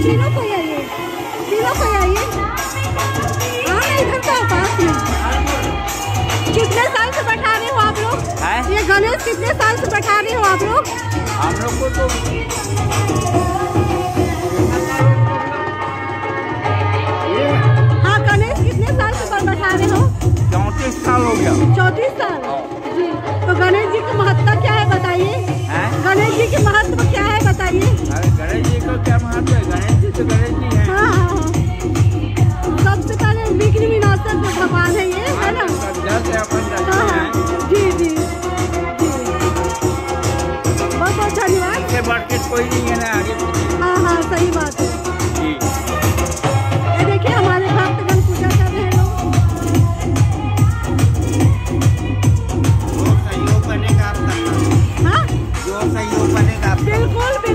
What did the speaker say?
तीनों को आइए, तीनों को आइए। हाँ इधर तो पास में। कितने साल से बैठा रहे हो आप लोग? ये गणेश कितने साल से बैठा रहे हो आप लोग? हम लोग को तो हाँ गणेश कितने साल से बैठा रहे हो? 34 साल हो गया। 34 साल जी। तो गणेश जी की महत्ता क्या है बताइए? गणेश जी की महत्व क्या है बताइए? गणेश जी का क्या महत्व है? गणेश जी तो गणेश जी हैं। हाँ हाँ हाँ। सबसे पहले विघ्न विनाशक भगवान है ये, है ना? हाँ जी जी। बहुत बहुत धन्यवाद। इससे बढ़ के कोई नहीं है ना आगे। हाँ हाँ सही बात है जी। ये देखिए हमारे भक्तगण पूजा कर रहे हैं लोग। जो सहयोग बनेगा आप करना। हाँ जो सहयोग बनेगा आप बिल्कुल।